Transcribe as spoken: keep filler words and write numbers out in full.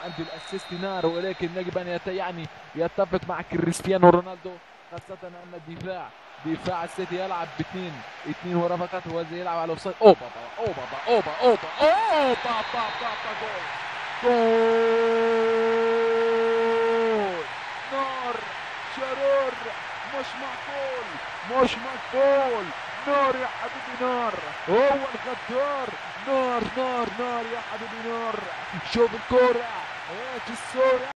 عنده الاسيست نار، ولكن يجب ان يت... يعني يتفق مع كريستيانو رونالدو، خاصة ان الدفاع دفاع السيتي يلعب باثنين اثنين ورا فقط، هو زي يلعب على الاوفسايد. اوبا اوبا اوبا اوبا اوبا اوبا جول جول نار شرور، مش معقول مش مقبول. نار يا حبيبي نار، هو الغدار. نار نار نار يا حبيبي نار. شوف الكورة، ايش الصورة.